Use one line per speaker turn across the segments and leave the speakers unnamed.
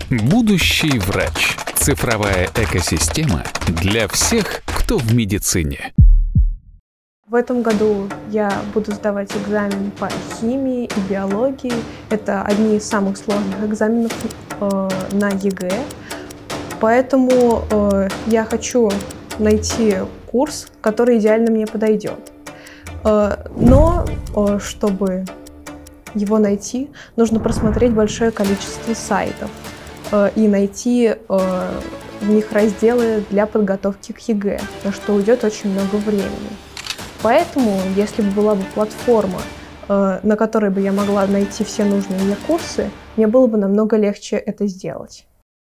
Будущий врач. Цифровая экосистема для всех, кто в медицине.
В этом году я буду сдавать экзамен по химии и биологии. Это одни из самых сложных экзаменов на ЕГЭ. Поэтому я хочу найти курс, который идеально мне подойдет. Но чтобы его найти, нужно просмотреть большое количество сайтов и найти в них разделы для подготовки к ЕГЭ, на что уйдет очень много времени. Поэтому, если бы была бы платформа, на которой бы я могла найти все нужные мне курсы, мне было бы намного легче это сделать.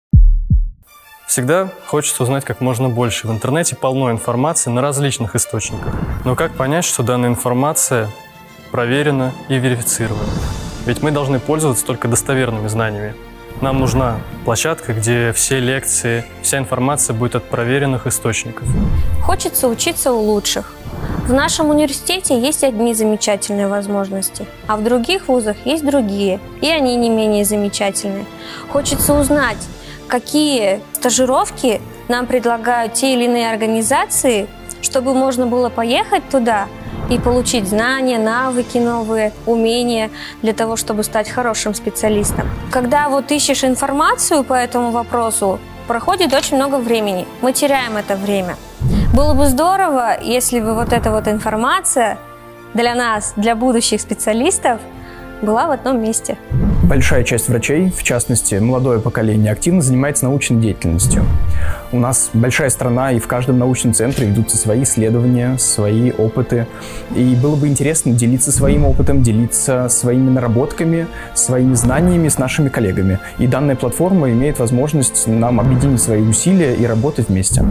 Всегда хочется узнать как можно больше. В интернете полно информации на различных источниках. Но как понять, что данная информация проверена и верифицирована? Ведь мы должны пользоваться только достоверными знаниями. Нам нужна площадка, где все лекции, вся информация будет от проверенных источников.
Хочется учиться у лучших. В нашем университете есть одни замечательные возможности, а в других вузах есть другие, и они не менее замечательные. Хочется узнать, какие стажировки нам предлагают те или иные организации, чтобы можно было поехать туда и получить знания, навыки новые, умения для того, чтобы стать хорошим специалистом. Когда вот ищешь информацию по этому вопросу, проходит очень много времени. Мы теряем это время. Было бы здорово, если бы вот эта вот информация для нас, для будущих специалистов, была в одном месте.
Большая часть врачей, в частности, молодое поколение, активно занимается научной деятельностью. У нас большая страна, и в каждом научном центре ведутся свои исследования, свои опыты. И было бы интересно делиться своим опытом, делиться своими наработками, своими знаниями с нашими коллегами. И данная платформа имеет возможность нам объединить свои усилия и работать вместе.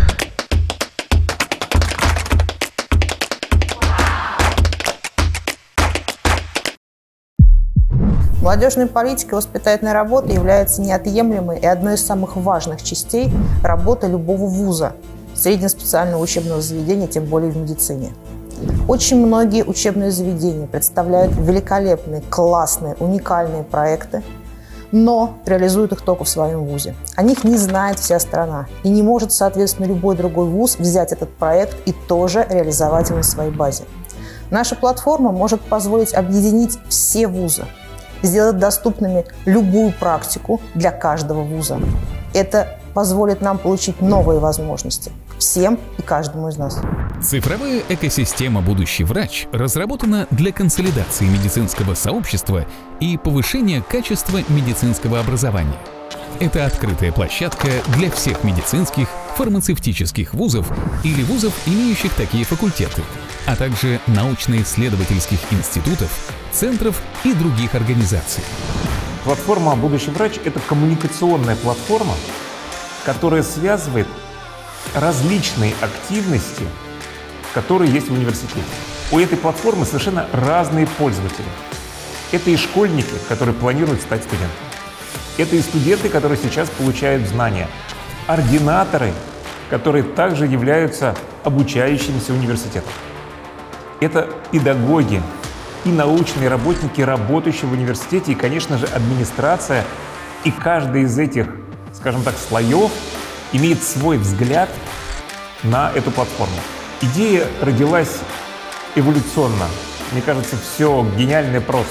Молодежная политика и воспитательная работа является неотъемлемой и одной из самых важных частей работы любого вуза, среднеспециального учебного заведения, тем более в медицине. Очень многие учебные заведения представляют великолепные, классные, уникальные проекты, но реализуют их только в своем вузе. О них не знает вся страна, и не может, соответственно, любой другой вуз взять этот проект и тоже реализовать его на своей базе. Наша платформа может позволить объединить все вузы, сделать доступными любую практику для каждого вуза. Это позволит нам получить новые возможности всем и каждому из нас.
Цифровая экосистема «Будущий врач» разработана для консолидации медицинского сообщества и повышения качества медицинского образования. Это открытая площадка для всех медицинских, фармацевтических вузов или вузов, имеющих такие факультеты, а также научно-исследовательских институтов, центров и других организаций.
Платформа «Будущий врач» — это коммуникационная платформа, которая связывает различные активности, которые есть в университете. У этой платформы совершенно разные пользователи. Это и школьники, которые планируют стать студентами. Это и студенты, которые сейчас получают знания. Ординаторы, которые также являются обучающимися университетом. Это педагоги и научные работники, работающие в университете, и, конечно же, администрация. И каждый из этих, скажем так, слоев имеет свой взгляд на эту платформу. Идея родилась эволюционно. Мне кажется, все гениально и просто.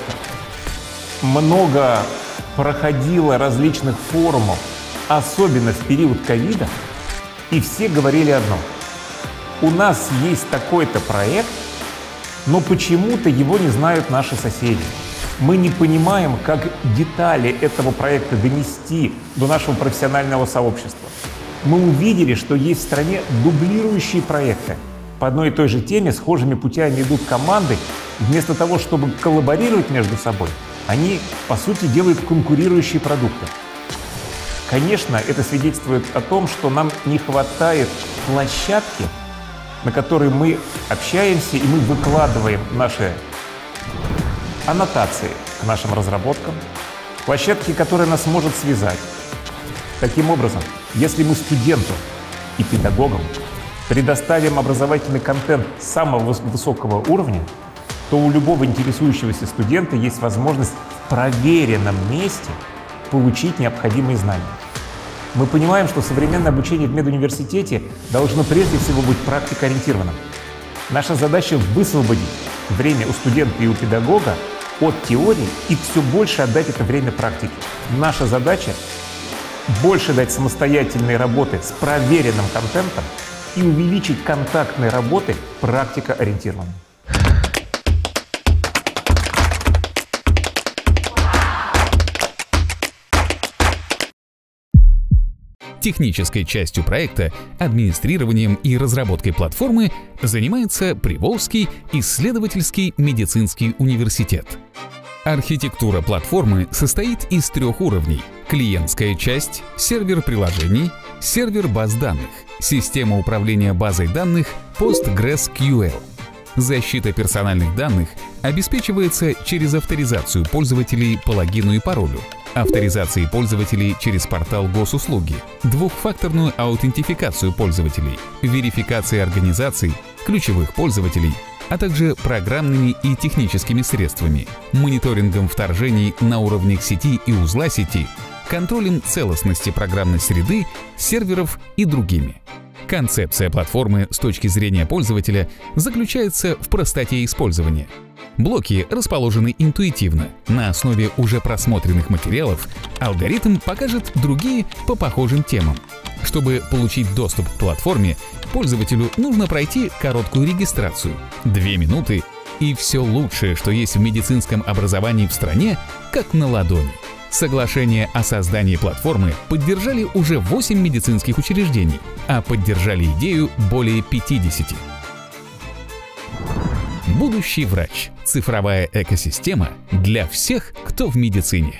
Много проходило различных форумов, особенно в период ковида, и все говорили одно. У нас есть такой-то проект, но почему-то его не знают наши соседи. Мы не понимаем, как детали этого проекта донести до нашего профессионального сообщества. Мы увидели, что есть в стране дублирующие проекты. По одной и той же теме схожими путями идут команды. Вместо того, чтобы коллаборировать между собой, они, по сути, делают конкурирующие продукты. Конечно, это свидетельствует о том, что нам не хватает площадки, на которой мы общаемся и мы выкладываем наши аннотации к нашим разработкам, площадки, которая нас может связать. Таким образом, если мы студенту и педагогам предоставим образовательный контент самого высокого уровня, то у любого интересующегося студента есть возможность в проверенном месте получить необходимые знания. Мы понимаем, что современное обучение в медуниверситете должно прежде всего быть практикоориентированным. Наша задача — высвободить время у студента и у педагога от теории и все больше отдать это время практике. Наша задача — больше дать самостоятельные работы с проверенным контентом и увеличить контактные работы практикоориентированными.
Технической частью проекта, администрированием и разработкой платформы занимается Приволжский исследовательский медицинский университет. Архитектура платформы состоит из 3 уровней: клиентская часть, сервер приложений, сервер баз данных, система управления базой данных PostgreSQL. Защита персональных данных обеспечивается через авторизацию пользователей по логину и паролю, авторизации пользователей через портал госуслуги, двухфакторную аутентификацию пользователей, верификации организаций, ключевых пользователей, а также программными и техническими средствами, мониторингом вторжений на уровнях сети и узла сети, контролем целостности программной среды, серверов и другими. Концепция платформы с точки зрения пользователя заключается в простоте использования. Блоки расположены интуитивно. На основе уже просмотренных материалов алгоритм покажет другие по похожим темам. Чтобы получить доступ к платформе, пользователю нужно пройти короткую регистрацию. 2 минуты, и все лучшее, что есть в медицинском образовании в стране, как на ладони. Соглашение о создании платформы поддержали уже 8 медицинских учреждений, а поддержали идею более 50. Будущий врач. Цифровая экосистема для всех, кто в медицине.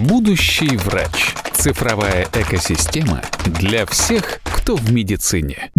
Будущий врач. Цифровая экосистема для всех, кто в медицине.